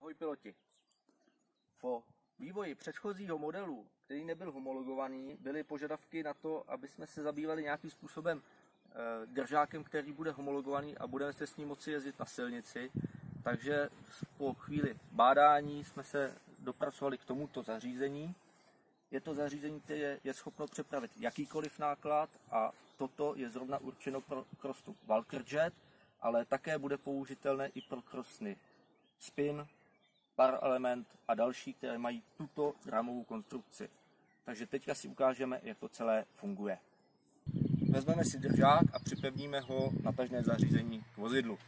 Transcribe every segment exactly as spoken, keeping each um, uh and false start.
Ahoj piloti. Po vývoji předchozího modelu, který nebyl homologovaný, byly požadavky na to, aby jsme se zabývali nějakým způsobem e, držákem, který bude homologovaný a budeme se s ním moci jezdit na silnici. Takže po chvíli bádání jsme se dopracovali k tomuto zařízení. Je to zařízení, které je schopno přepravit jakýkoliv náklad a toto je zrovna určeno pro krosnu Walker-Jet, ale také bude použitelné i pro krosny Spin, Paraelement a další, které mají tuto rámovou konstrukci. Takže teďka si ukážeme, jak to celé funguje. Vezmeme si držák a připevníme ho na tažné zařízení k vozidlu.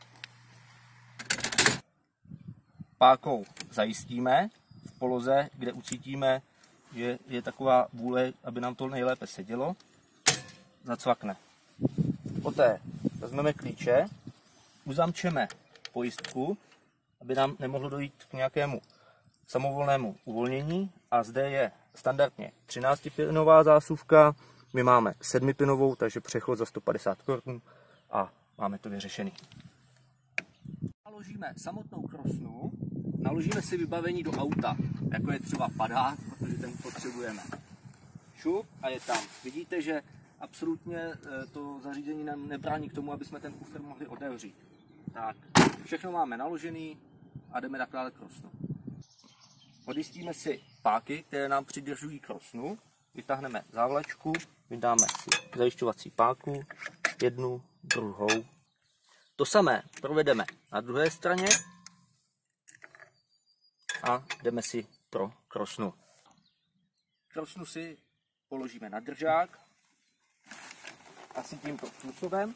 Pákou zajistíme v poloze, kde ucítíme, že je taková vůle, aby nám to nejlépe sedělo. Zacvakne. Poté vezmeme klíče, uzamčeme pojistku, aby nám nemohlo dojít k nějakému samovolnému uvolnění. A zde je standardně třináctipinová zásuvka, my máme sedmipinovou, takže přechod za sto padesát korun a máme to vyřešený. Naložíme samotnou krosnu, naložíme si vybavení do auta, jako je třeba padák, protože ten potřebujeme. Šup a je tam. Vidíte, že absolutně to zařízení nám nebrání k tomu, aby jsme ten kufr mohli otevřít. Tak, všechno máme naložený a jdeme nakládat krosnu. Odjistíme si páky, které nám přidržují krosnu, vytáhneme závlačku, vydáme si zajišťovací páku, jednu, druhou. To samé provedeme na druhé straně a jdeme si pro krosnu. Krosnu si položíme na držák, asi tímto způsobem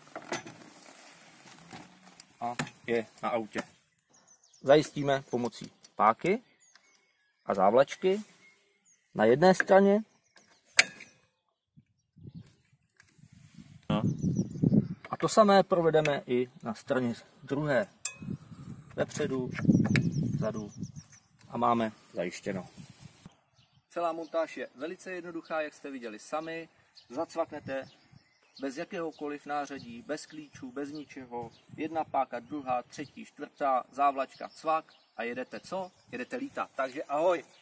a je na autě. Zajistíme pomocí páky a závlačky na jedné straně a to samé provedeme i na straně druhé. Vepředu, vzadu a máme zajištěno. Celá montáž je velice jednoduchá, jak jste viděli sami. Zacvaknete bez jakéhokoliv nářadí, bez klíčů, bez ničeho. Jedna páka, druhá, třetí, čtvrtá, závlačka, cvak a jedete co? Jedete lítat. Takže ahoj!